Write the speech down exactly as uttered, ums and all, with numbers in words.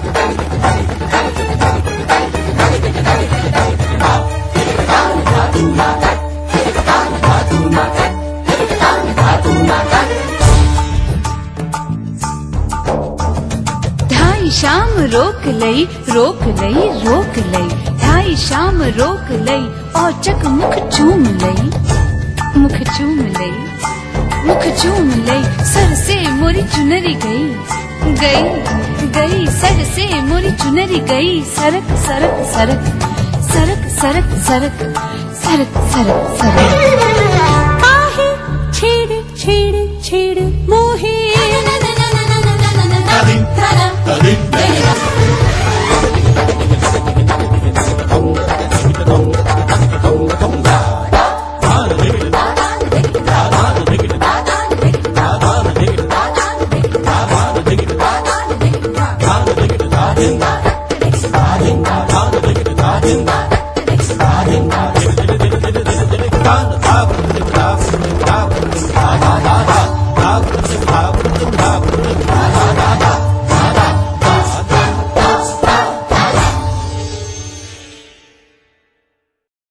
ढाई शाम रोक लई रोक लई रोक लई, ढाई शाम रोक लई और चक मुख चूम लई, मुख चूम लई, मुख चूम लई, सर से मोरी चुनरी गई, गई गई सर से मोरी चुनरी गई, सरक सरक सरक सरक सरक सरक सरक सरक सरक आहे छेड़ छेड़ छेड़ मोहे